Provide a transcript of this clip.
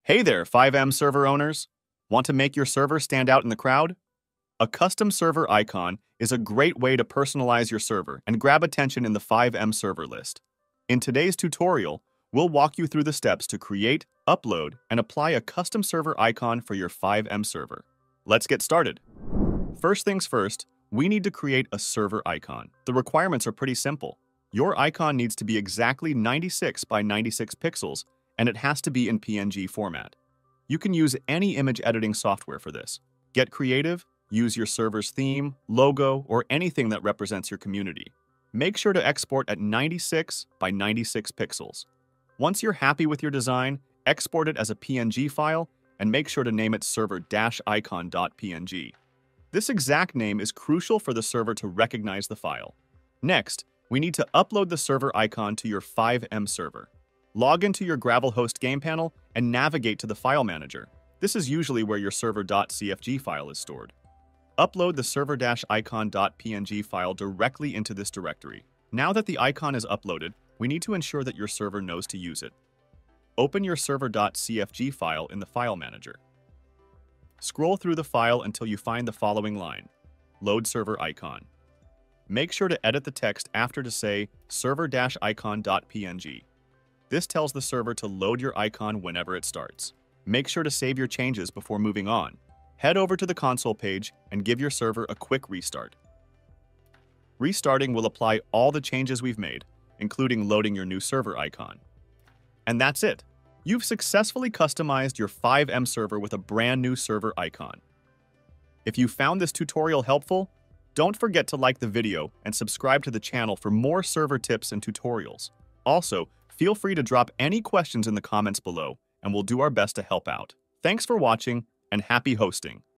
Hey there, FiveM server owners! Want to make your server stand out in the crowd? A custom server icon is a great way to personalize your server and grab attention in the FiveM server list. In today's tutorial, we'll walk you through the steps to create, upload, and apply a custom server icon for your FiveM server. Let's get started. First things first, we need to create a server icon. The requirements are pretty simple. Your icon needs to be exactly 96 by 96 pixels, and it has to be in PNG format. You can use any image editing software for this. Get creative, use your server's theme, logo, or anything that represents your community. Make sure to export at 96 by 96 pixels. Once you're happy with your design, export it as a PNG file and make sure to name it server-icon.png. This exact name is crucial for the server to recognize the file. Next, we need to upload the server icon to your FiveM server. Log into your Gravelhost game panel and navigate to the file manager. This is usually where your server.cfg file is stored. Upload the server-icon.png file directly into this directory. Now that the icon is uploaded, we need to ensure that your server knows to use it. Open your server.cfg file in the file manager. Scroll through the file until you find the following line: Load server icon. Make sure to edit the text after to say server-icon.png. This tells the server to load your icon whenever it starts. Make sure to save your changes before moving on. Head over to the console page and give your server a quick restart. Restarting will apply all the changes we've made, including loading your new server icon. And that's it. You've successfully customized your FiveM server with a brand new server icon. If you found this tutorial helpful, don't forget to like the video and subscribe to the channel for more server tips and tutorials. Also, feel free to drop any questions in the comments below, and we'll do our best to help out. Thanks for watching, and happy hosting!